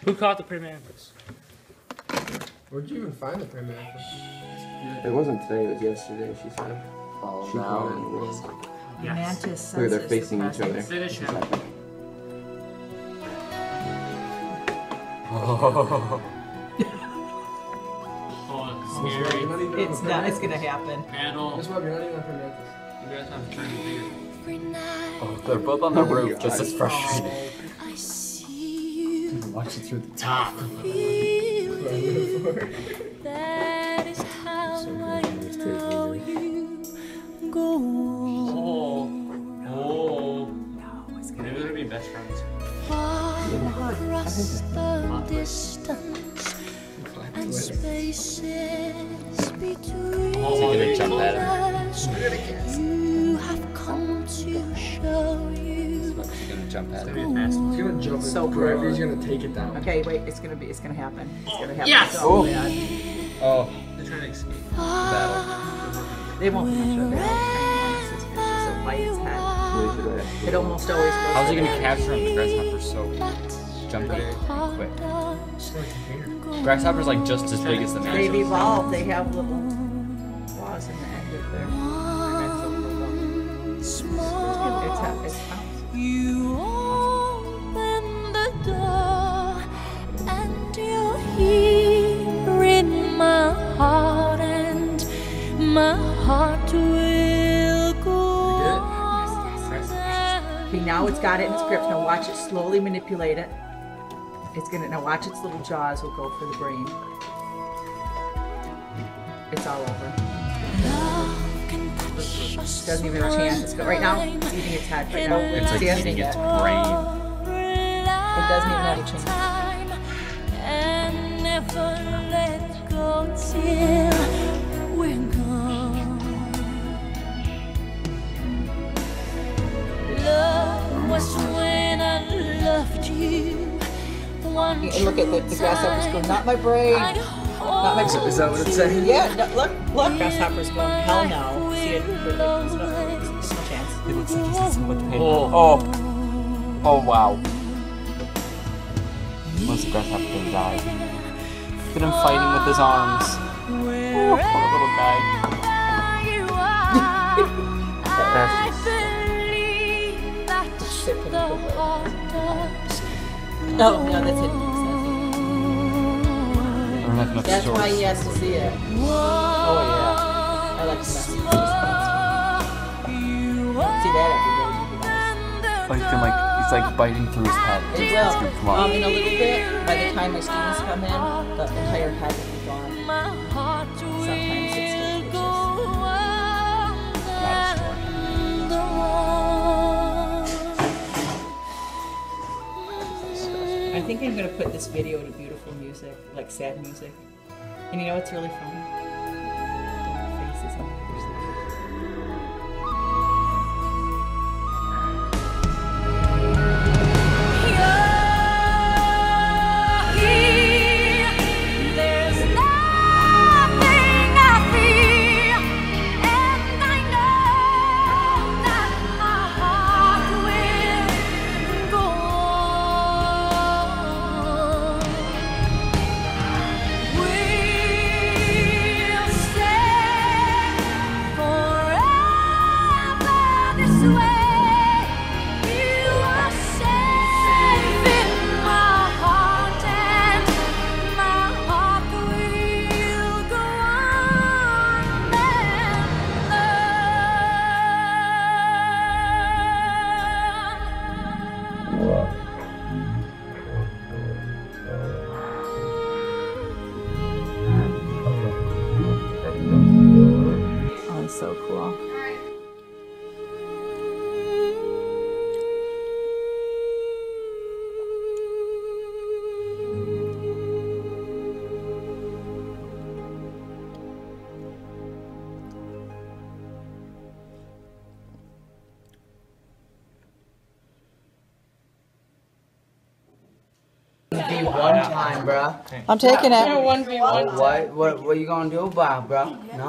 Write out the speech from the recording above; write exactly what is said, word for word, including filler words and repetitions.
Who caught the praying mantis? Where'd you even find the praying mantis? It wasn't today, it was yesterday, she said. Oh, She no. caught it in the world. Yes. Mantis Look, they're senses facing the each other. presence. Finish him. Oh. Oh, scary. You're not even It's on the not. praying It's gonna happen. Battle. mantis. Guess what? You're not even on praying mantis. You guys have to turn the video. Oh, they're both on the Oh my roof, God. just as frustrated. I see you. Watch it through the top. That is how I know you go on. Oh. Oh. Maybe they're gonna be best friends. Far across the distance and spaces between Oh, gonna jump at us, you have come to show you. She's gonna jump at It's him. gonna be a fast one. He's gonna jump So in forever. cool. He's gonna take it down. Okay, wait. It's gonna be. It's gonna happen. It's gonna happen. Yes! So Oh. bad. Oh, They're trying to escape. battle. They won't be much of a battle. It's just a bite its head. It almost always goes. How's he to gonna that. capture him? The grasshopper's so jumping quick. Grasshopper's like just as big as the They've mantis. evolved. They have little claws in the end of their. It's ha- it's house. You open the door and you're here in my heart, and my heart will go on. Okay, now it's got it in its grip. Now watch it slowly manipulate it. It's gonna now watch its little jaws will go for the brain. It's all over. Doesn't even have a chance. It's go right now. It's eating its head right now. It's like See it? eating its It brain. doesn't even have a chance. And never let go till we're gone. Love was when I loved you. One And look at the, the grasshoppers go, not my brain, not my brain. Is that what it's saying? Yeah, no, look, look, grasshoppers go, hell no. See it? There's no, there's no chance. It looks like he's in so much pain. Oh. Oh, wow. Once the grasshopper gonna die. Look at him fighting with his arms. Oh, poor little guy. No, no, that's it. We're not enough That's why stories. he has to see it. Oh, yeah. I like to mess with this. See that every day. Oh, he's gonna like, he's like biting through his head. It It's will. gonna come Um, out. in a little bit, by the time my students come in, the entire head will be gone. Sometimes it's delicious. I think I'm going to put this video to beautiful music, like sad music. And you know what's really fun? Doing faces on the other side. There's nothing I feel, and I know that my heart will go on. We'll stay forever this way. You are safe in my heart, and my heart will go on and on. Oh, it's so cool. Be one time, bruh. I'm taking it. What, what, what you gonna do about it, bruh? No?